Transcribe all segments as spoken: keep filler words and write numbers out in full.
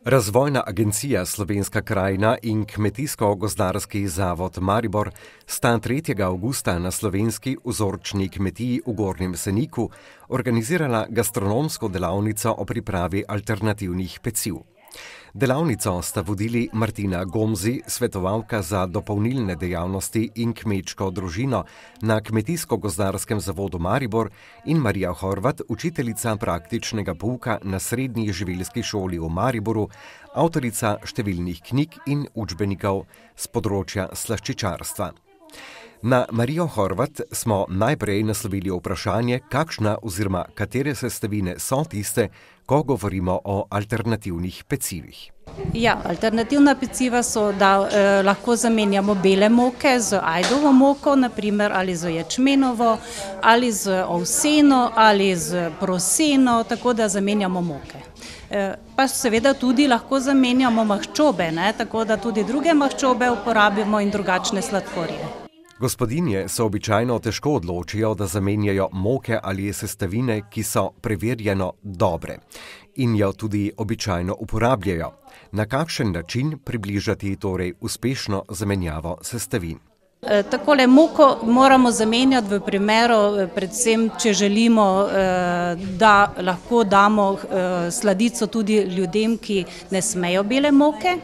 Razvojna agencija Slovenska krajina in Kmetijsko-gozdarski zavod Maribor sta tretjega avgusta na slovenski vzorčni kmetiji v Gornjem Seniku organizirala gastronomsko delavnico o pripravi alternativnih peciv. Delavnico sta vodili Martina Gomzi, svetovalka za dopolnilne dejavnosti in kmečko družino na Kmetijsko-gozdarskem zavodu Maribor, in Marija Horvat, učiteljica praktičnega pouka na srednji živilski šoli v Mariboru, avtorica številnih knjig in učbenikov s področja slaščičarstva. Na Marijo Horvat smo najprej naslovili vprašanje, kakšna oziroma katere sestavine so tiste, ko govorimo o alternativnih pecivih. Ja, alternativna peciva so, da eh, lahko zamenjamo bele moke z ajdovo moko, naprimer, ali z ječmenovo, ali z ovseno, ali z proseno, tako da zamenjamo moke. Eh, pa seveda tudi lahko zamenjamo maščobe, ne, tako da tudi druge maščobe uporabimo in drugačne sladkorje. Gospodinje se običajno težko odločijo, da zamenjajo moke ali sestavine, ki so preverjeno dobre, in jo tudi običajno uporabljajo. Na kakšen način približati torej uspešno zamenjavo sestavin? E, takole moko moramo zamenjati v primeru, predvsem, če želimo, e, da lahko damo e, sladico tudi ljudem, ki ne smejo bele moke.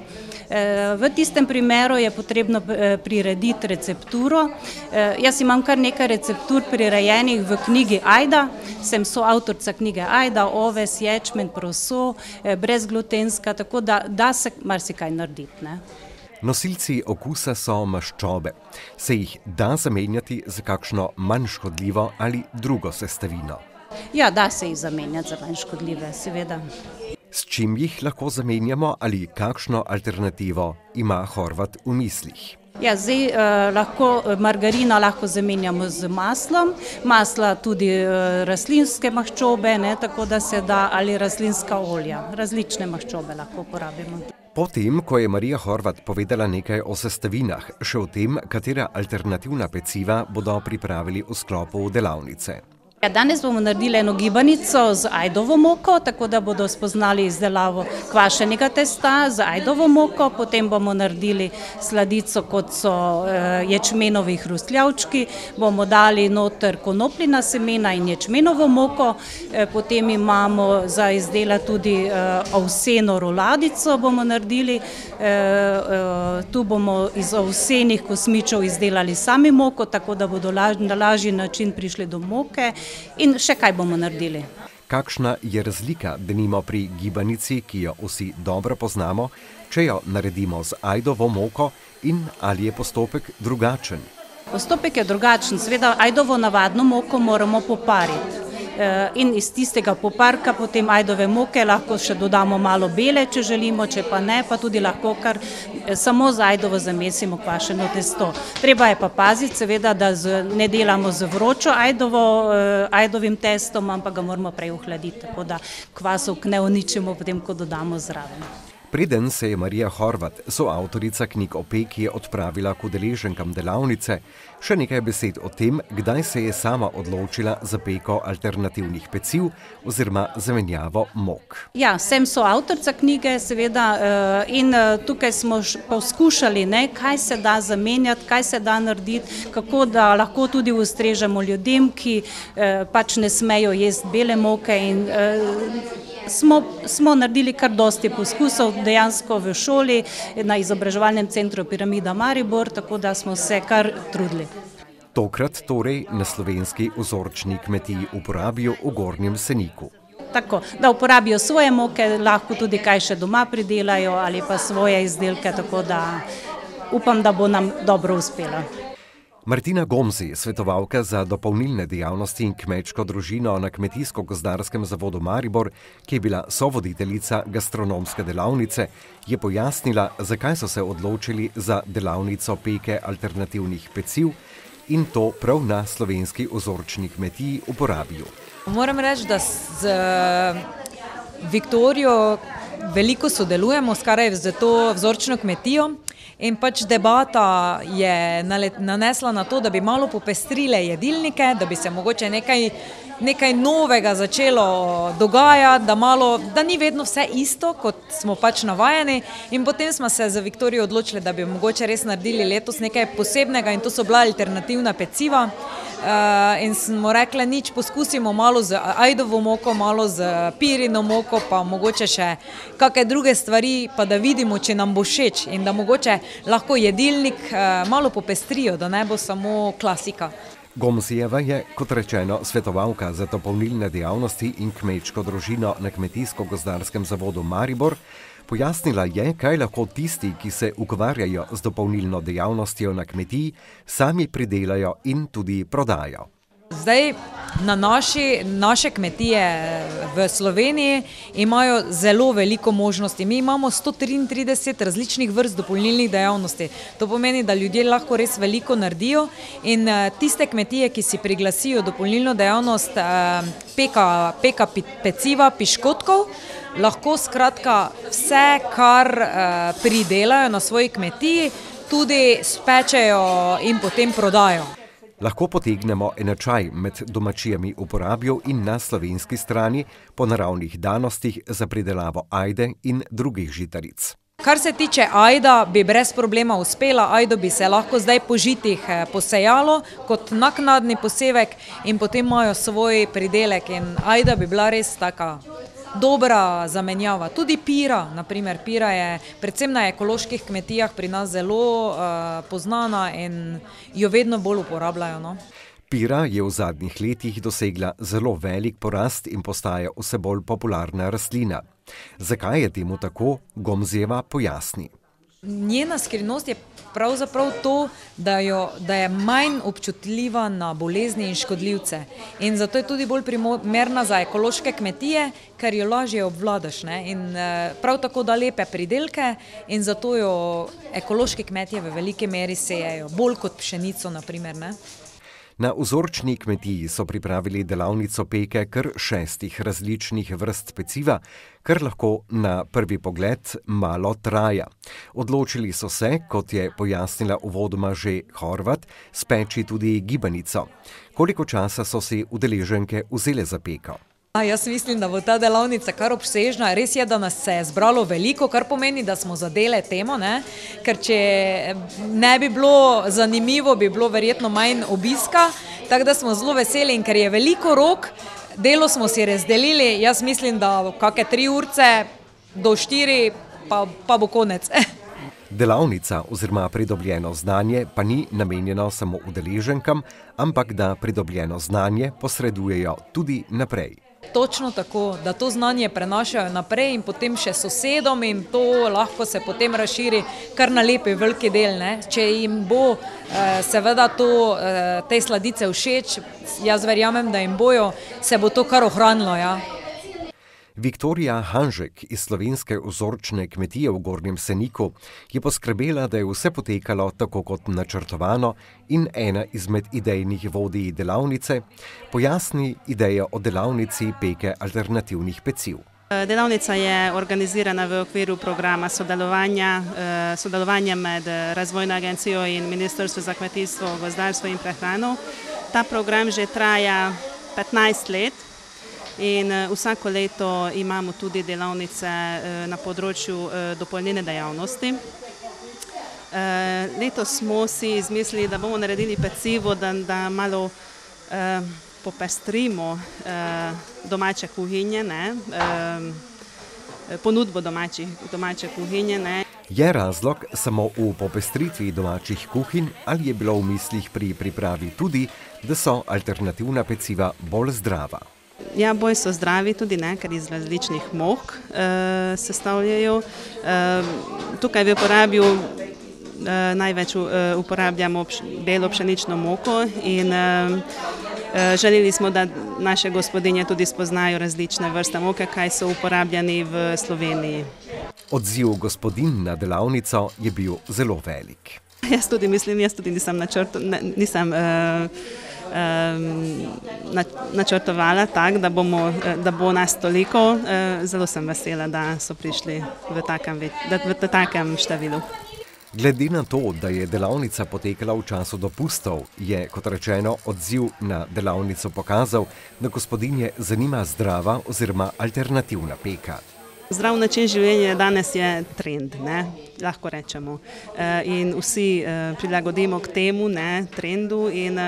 V tistem primeru je potrebno prirediti recepturo. Jaz imam kar nekaj receptur prirejenih v knjigi Ajda, sem soavtorica knjige Ajda, oves, ječmen, proso, brezglutenska, tako da da se marsikaj narediti, ne. Nosilci okusa so maščobe. Se jih da zamenjati za kakšno manj škodljivo ali drugo sestavino? Ja, da se jih zamenjati za manj škodljive, seveda. S čim jih lahko zamenjamo ali kakšno alternativo ima Horvat v mislih? Ja, zdaj eh, lahko margarina lahko zamenjamo z maslom, masla tudi eh, rastlinske maščobe, ne, tako da se da, ali rastlinska olja, različne maščobe lahko uporabimo. Potem, ko je Marija Horvat povedala nekaj o sestavinah, še o tem, katera alternativna peciva bodo pripravili v sklopu delavnice. Ja, danes bomo naredili eno gibanico z ajdovo moko, tako da bodo spoznali izdelavo kvašenega testa z ajdovo moko, potem bomo naredili sladico, kot so e, ječmenovi hrustljavčki, bomo dali noter konopljina semena in ječmenovo moko, e, potem imamo za izdelati tudi e, ovseno roladico bomo naredili, e, e, tu bomo iz ovsenih kosmičev izdelali sami moko, tako da bodo laž, na lažji način prišli do moke. In še kaj bomo naredili. Kakšna je razlika, denimo pri gibanici, ki jo vsi dobro poznamo, če jo naredimo z ajdovo moko, in ali je postopek drugačen? Postopek je drugačen. Seveda ajdovo navadno moko moramo popariti. In iz tistega poparka potem ajdove moke lahko še dodamo malo bele, če želimo, če pa ne, pa tudi lahko kar samo z ajdovo zamesimo kvašeno testo. Treba je pa paziti, seveda, da z, ne delamo z vročo ajdovo, ajdovim testom, ampak ga moramo prej ohladiti, tako da kvasovk ne uničimo potem, ko dodamo zraven. Preden se je Marija Horvat, soavtorica knjig o peki, odpravila k udeleženkam delavnice, še nekaj besed o tem, kdaj se je sama odločila za peko alternativnih peciv oziroma zamenjavo mok. Ja, sem soavtorica knjige, seveda, in tukaj smo poskušali, ne, kaj se da zamenjati, kaj se da narediti, kako da lahko tudi ustrežemo ljudem, ki pač ne smejo jesti bele moke, in Smo, smo naredili kar dosti poskusov dejansko v šoli na izobraževalnem centru Piramida Maribor, tako da smo se kar trudili. Tokrat torej na slovenski vzorčni kmetiji uporabijo v Gornjem Seniku. Tako, da uporabijo svoje moke, lahko tudi kaj še doma pridelajo ali pa svoje izdelke, tako da upam, da bo nam dobro uspelo. Martina Gomzi, svetovalka za dopolnilne dejavnosti in kmečko družino na Kmetijsko-gozdarskem zavodu Maribor, ki je bila sovoditeljica gastronomske delavnice, je pojasnila, zakaj so se odločili za delavnico peke alternativnih peciv, in to prav na slovenski vzorčni kmetiji v Porabiju. Moram reči, da z Viktorijo veliko sodelujemo, skoraj za to vzorčno kmetijo. in pač debata je nanesla na to, da bi malo popestrile jedilnike, da bi se mogoče nekaj, nekaj novega začelo dogajati, da, malo, da ni vedno vse isto, kot smo pač navajeni, in potem smo se za Viktorijo odločili, da bi mogoče res naredili letos nekaj posebnega in to so bila alternativna peciva. Uh, in smo rekli, nič, poskusimo malo z ajdovo moko, malo z pirino moko, pa mogoče še kakšne druge stvari, pa da vidimo, če nam bo všeč in da mogoče lahko jedilnik uh, malo popestrijo, da ne bo samo klasika. Gomzijeva je, kot rečeno, svetovalka za dopolnilne dejavnosti in kmečko družino na Kmetijsko-gozdarskem zavodu Maribor. Pojasnila je, kaj lahko tisti, ki se ukvarjajo z dopolnilno dejavnostjo na kmetiji, sami pridelajo in tudi prodajo. Zdaj na naši, naše kmetije v Sloveniji imajo zelo veliko možnosti. Mi imamo sto triintrideset različnih vrst dopolnilnih dejavnosti. To pomeni, da ljudje lahko res veliko naredijo in tiste kmetije, ki si priglasijo dopolnilno dejavnost peka, peka peciva, piškotkov, lahko skratka vse, kar pridelajo na svoji kmetiji, tudi spečejo in potem prodajo. Lahko potegnemo enačaj med domačijami v Porabju in na slovenski strani po naravnih danostih za pridelavo ajde in drugih žitaric. Kar se tiče ajda, bi brez problema uspela. Ajdo bi se lahko zdaj po žitih posejalo kot naknadni posevek in potem imajo svoj pridelek in ajda bi bila res taka dobra zamenjava. Tudi pira, naprimer pira je predvsem na ekoloških kmetijah pri nas zelo uh, poznana in jo vedno bolj uporabljajo. No? Pira je v zadnjih letih dosegla zelo velik porast in postaja vse bolj popularna rastlina. Zakaj je temu tako, Gomzijeva pojasni. Njena skrivnost je pravzaprav to, da, jo, da je manj občutljiva na bolezni in škodljivce. In zato je tudi bolj primerna za ekološke kmetije, ker jo lažje obvladaš. Ne? In prav tako da lepe pridelke in zato jo ekološki kmetije v veliki meri sejejo, bolj kot pšenico, naprimer. Ne? Na vzorčni kmetiji so pripravili delavnico peke kar šestih različnih vrst peciva, kar lahko na prvi pogled malo traja. Odločili so se, kot je pojasnila uvodoma že Horvat, speči tudi gibanico. Koliko časa so si udeleženke vzele za peko? Jaz mislim, da bo ta delavnica kar obsežna. Res je, da nas se je zbralo veliko, kar pomeni, da smo zadele temo, ne? Ker če ne bi bilo zanimivo, bi bilo verjetno manj obiska, tako da smo zelo veseli in ker je veliko rok, delo smo si razdelili, jaz mislim, da kakšne tri urce do štiri pa, pa bo konec. Delavnica oziroma pridobljeno znanje pa ni namenjeno samo udeleženkam, ampak da pridobljeno znanje posredujejo tudi naprej. Točno tako, da to znanje prenašajo naprej in potem še sosedom in to lahko se potem razširi kar na lepi veliki del. Ne? Če jim bo eh, seveda to, eh, te sladice všeč, jaz verjamem, da jim bojo, se bo to kar ohranilo. Ja? Viktorija Hanžek iz slovenske vzorčne kmetije v Gornjem Seniku je poskrbela, da je vse potekalo tako kot načrtovano in ena izmed idejnih vodij delavnice pojasni idejo o delavnici peke alternativnih peciv. Delavnica je organizirana v okviru programa sodelovanja, sodelovanja med Razvojno agencijo in Ministrstvo za kmetijstvo, gozdarstvo in prehrano. Ta program že traja petnajst let. In vsako leto imamo tudi delavnice na področju dopolnilne dejavnosti. Letos smo si izmislili, da bomo naredili pecivo, da, da malo eh, popestrimo eh, domače kuhinje, ne? Eh, ponudbo domačih, domače kuhinje. Ne? Je razlog samo v popestritvi domačih kuhinj ali je bilo v mislih pri pripravi tudi, da so alternativna peciva bolj zdrava? Ja, bolj so zdravi tudi, ne, ker iz različnih mok e, sestavljajo. E, tukaj v Porabju e, največ e, uporabljamo pš, belo pšenično moko in e, e, želeli smo, da naše gospodinje tudi spoznajo različne vrste moke, kaj so uporabljeni v Sloveniji. Odziv gospodinj na delavnico je bil zelo velik. Jaz tudi mislim, jaz tudi nisem načrto, ne, nisem e, načrtovala tako, da, da bo nas toliko. Zelo sem vesela, da so prišli v takem, v takem številu. Glede na to, da je delavnica potekala v času dopustov, je, kot rečeno, odziv na delavnico pokazal, da gospodinje zanima zdrava oziroma alternativna peka. Zdrav način življenja danes je trend, ne, lahko rečemo. In vsi prilagodimo k temu, ne, trendu in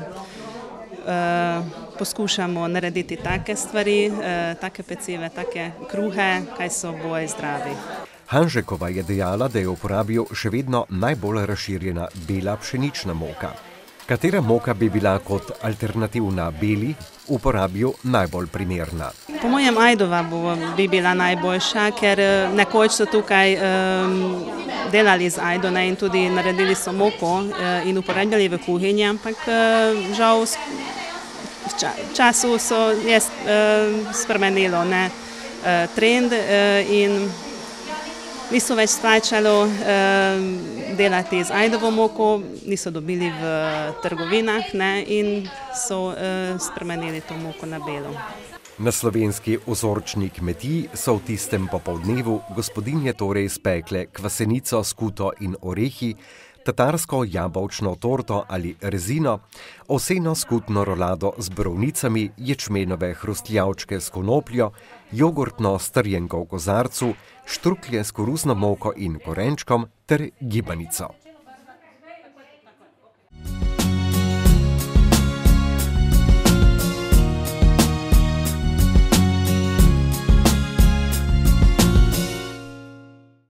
uh, poskušamo narediti take stvari, uh, take pecive, take kruhe, kaj so bolj zdravi. Hanžekova je dejala, da je v uporabi še vedno najbolj razširjena bela pšenična moka. Katera moka bi bila kot alternativna beli v uporabi najbolj primerna? Po mojem ajdova bo, bi bila najboljša, ker nekoč so tukaj um, delali z ajdo, ne, in tudi naredili so moko uh, in uporabljali v kuhinji, ampak uh, žal v ča, času so je uh, spremenilo, ne, uh, trend uh, in niso več splačalo uh, delati z ajdovo moko, niso dobili v trgovinah, ne, in so uh, spremenili to moko na belo. Na slovenski vzorčni kmetiji so v tistem popoldnevu gospodinje torej spekle kvasenico, skuto in orehi, tatarsko jabolčno torto ali rezino, ovseno skutno rolado z borovnicami, ječmenove hrustljavčke s konopljo, jogurtno strjenko v kozarcu, štruklje s koruzno moko in korenčkom ter gibanico.